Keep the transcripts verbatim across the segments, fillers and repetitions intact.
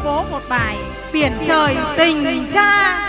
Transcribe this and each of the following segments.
cố một bài Biển trời tình cha.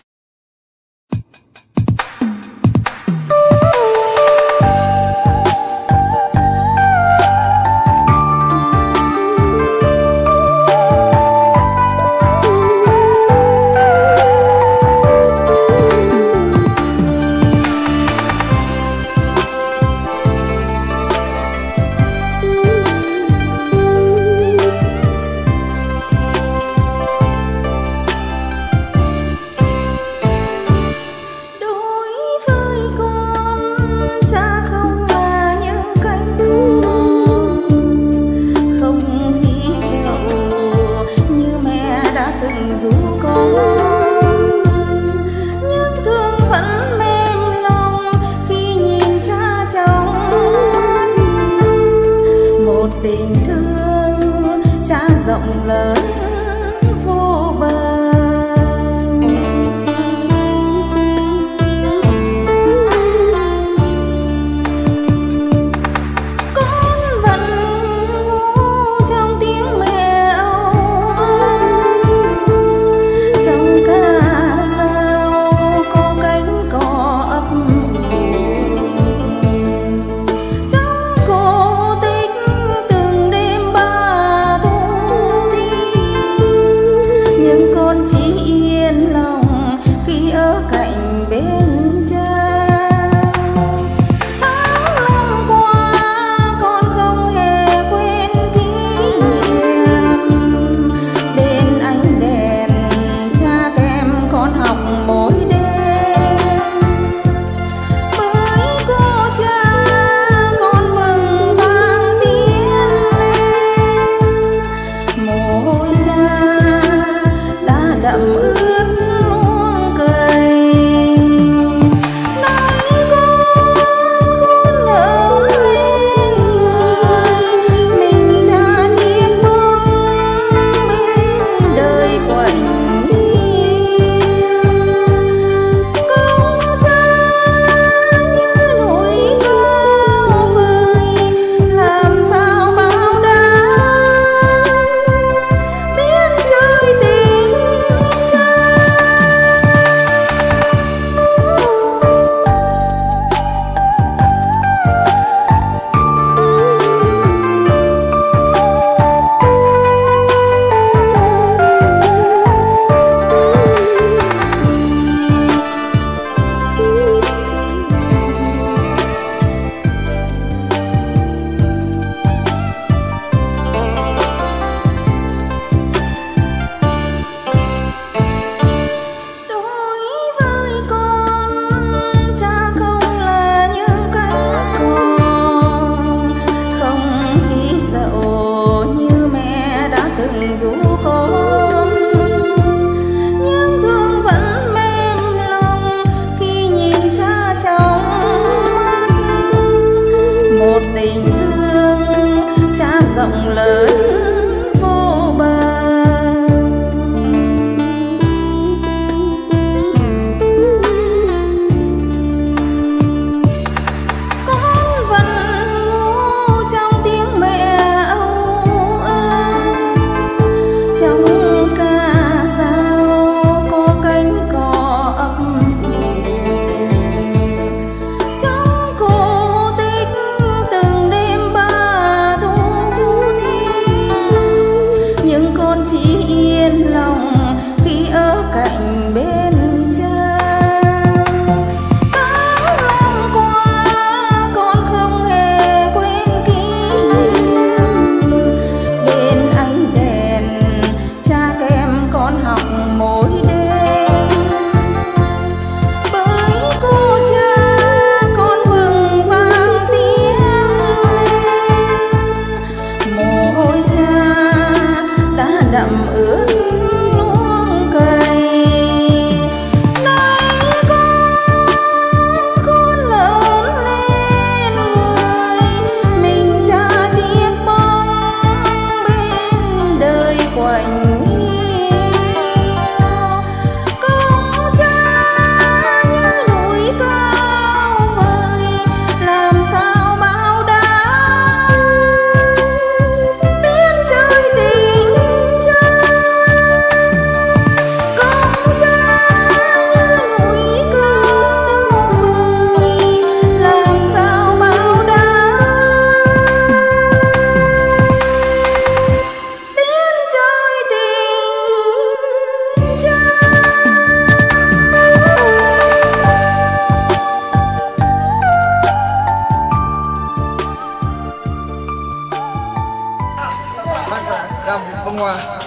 Tình thương cha rộng lớn vô bờ, con vẫn ngu trong tiếng mẹ âu trong ca dao có cánh cò ấp bên cha. Tháng năm qua con không hề quên kỷ niệm bên ánh đèn cha kèm con học mỗi đêm. Với cô cha con vững vàng tiến lên, mồ hôi cha đã đậm ướt dù con, nhưng thương vẫn mềm lòng khi nhìn cha trong mắt. Một tình thương cha rộng lớn vô bờ. Con vẫn ngu trong tiếng mẹ âu trong ca dao có cánh cò ấp trong cổ tích từng đêm ba thu thi, nhưng con chỉ yên lòng khi ở cạnh bên cha. Tháng năm qua con không hề quên kỷ niệm bên ánh đèn cha kèm con học mỗi đêm. Với cô cha con vững vàng tiến lên, mồ hôi cha đã đậm ướt luống cày. Nay con con lớn lên người, mình cha chiếc bóng bên đời quạnh. Hãy subscribe cho kênh Ghiền Mì Gõ để không bỏ lỡ Cam Phong Hoa.